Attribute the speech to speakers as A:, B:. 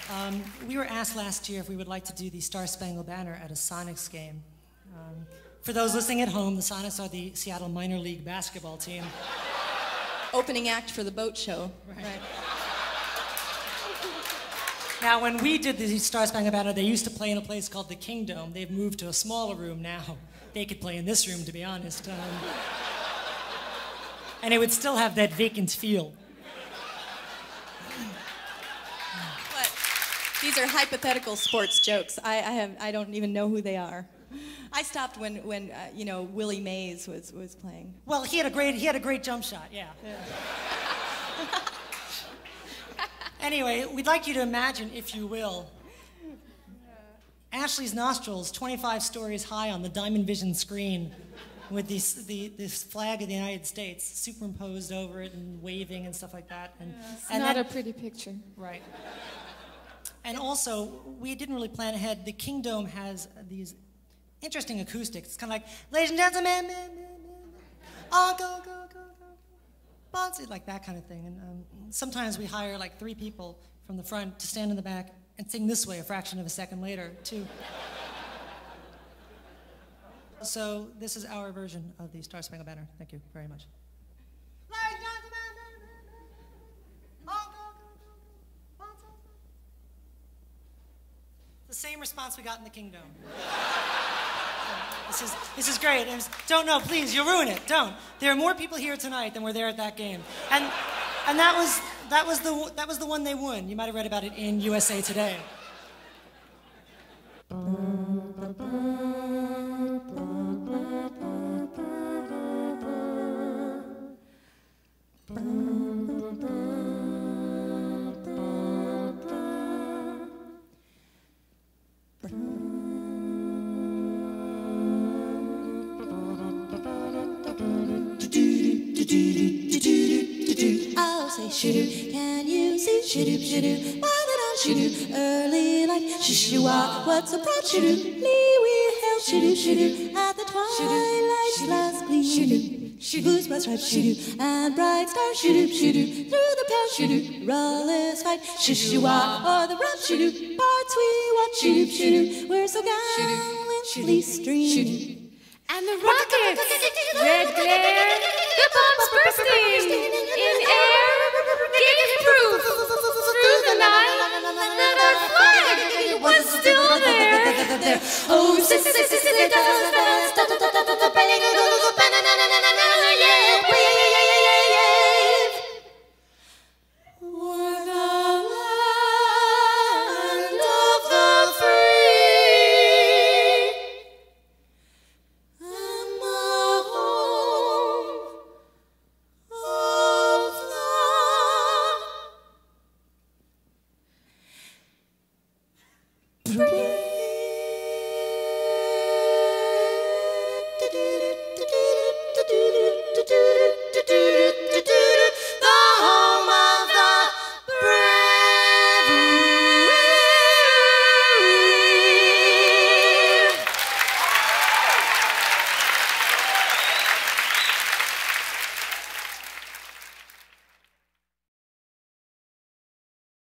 A: We were asked last year if we would like to do the Star Spangled Banner at a Sonics game. For those listening at home, the Sonics are the Seattle minor league basketball team.
B: Opening act for the boat show.
A: Right. Now, when we did the Star Spangled Banner, they used to play in a place called the Kingdome. They've moved to a smaller room now. They could play in this room, to be honest. And it would still have that vacant feel.
B: But these are hypothetical sports jokes. I don't even know who they are. I stopped when Willie Mays was playing.
A: Well, he had a great jump shot, yeah. Anyway, we'd like you to imagine, if you will, Ashley's nostrils 25 stories high on the Diamond Vision screen with this flag of the United States superimposed over it and waving and stuff like that.
C: It's not a pretty picture.
A: Right. And also, we didn't really plan ahead. The Kingdome has these interesting acoustics. It's kind of like, ladies and gentlemen, oh, go, go, go, go. Bonzi, like that kind of thing. And sometimes we hire like 3 people from the front to stand in the back and sing this way a fraction of a second later, too. So this is our version of the Star Spangled Banner. Thank you very much. Ladies and gentlemen, oh, go, go, go, go. The same response we got in the Kingdome. This is great. Don't know, please, you'll ruin it. Don't. There are more people here tonight than were there at that game, and that was the one they won. You might have read about it in USA Today.
D: I'll say shoo-doo, can you see shoo-doo, shoo-doo, ba-da-da, shoo-doo, early light, shoo-shoo-wah, what's a prod, shoo-doo, lee-wee hell, shoo-doo, shoo-doo, at the twilight's last gleam, shoo-doo, whose bright stripes, shoo-doo, and bright stars, shoo-doo, shoo-doo, through the pale, shoo-doo, rudderless fight, shoo-shoo-wah, o'er the rough, shoo-doo, parts we watch, shoo-doo, shoo-doo, we're so gallantly streamed.
C: And the rockets, red glare, the bombs bursting in air, gave proof through the night that our flag was still there. Oh,